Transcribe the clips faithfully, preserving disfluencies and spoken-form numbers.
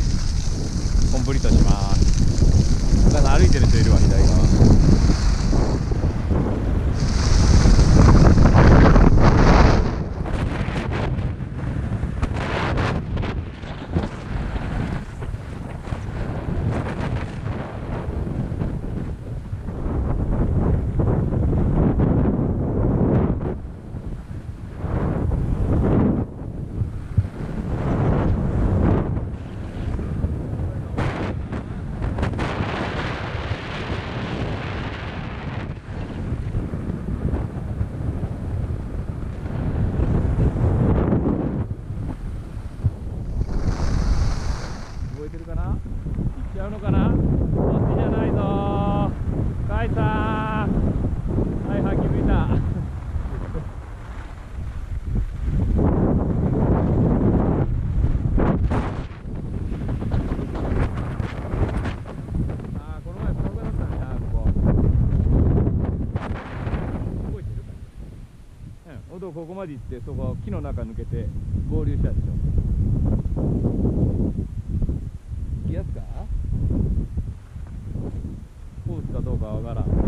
コンプリートします。お母さん歩いてる人いるわ、左側。動いてるかな？行っちゃうのかな？こっちじゃないぞー。カイさん。はいはい、気づいた。あー、この前このぐらいだったね。あー、ここ。動いてるかな？うん、ほんとここまで行って、そこ木の中抜けて合流したでしょ。行きやすか？コースかどうかわからん。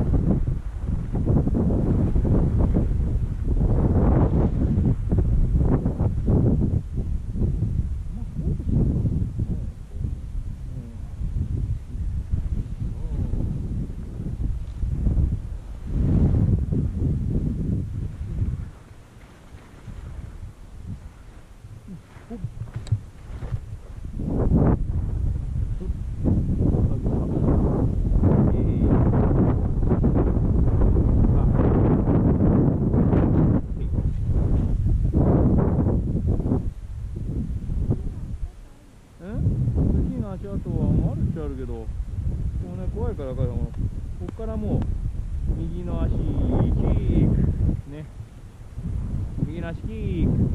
足跡はあるっちゃあるけど、もうね、怖いからからここからもう右の足キークね、右の足キーク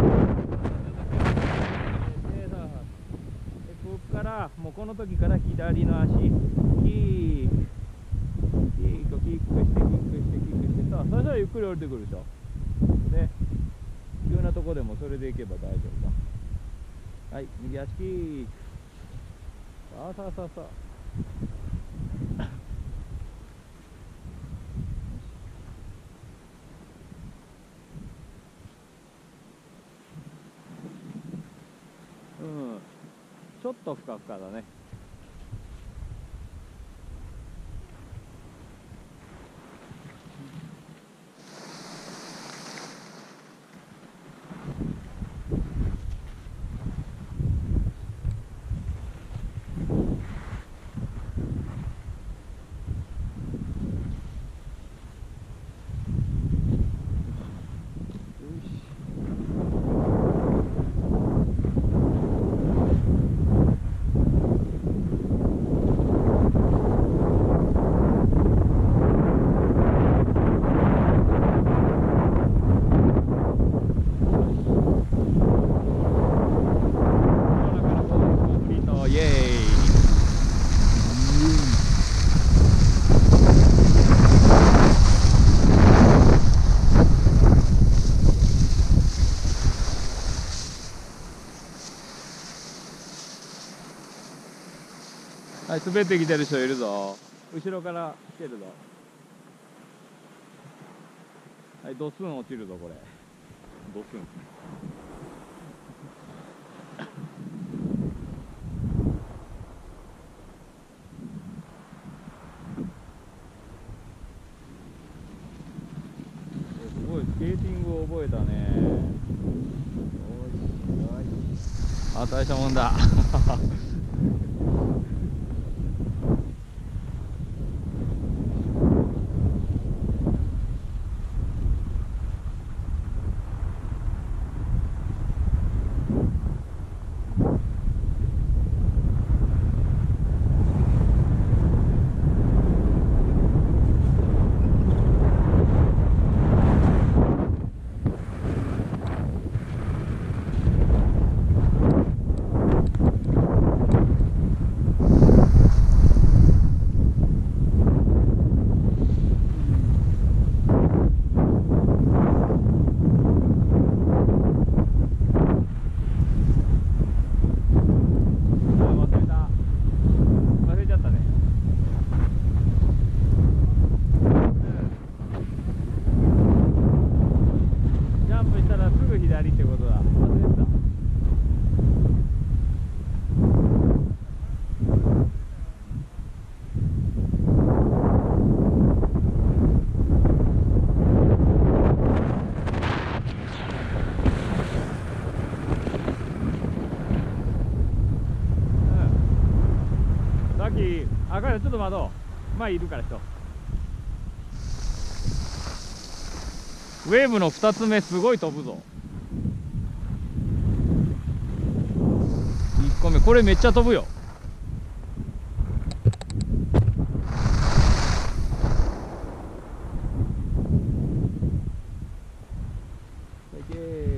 でさ、でここからもうこの時から左の足キークキークキックしてキックしてキックしてさ、最初はゆっくり降りてくるでしょ。で急なとこでもそれでいけば大丈夫だ。はい、右足キーク。さあさあさあさあ。うん、ちょっとふかふかだね。はい、滑ってきてる人いるぞ。後ろから来てるぞ。はい、ドスン落ちるぞこれ。ドスン。すごいスケーティングを覚えたね。よしよし。あ、大したもんだ。 からちょっと待とう。前いるから人。ウェーブのふたつめすごい飛ぶぞ。いっこめこれめっちゃ飛ぶよ。いけー。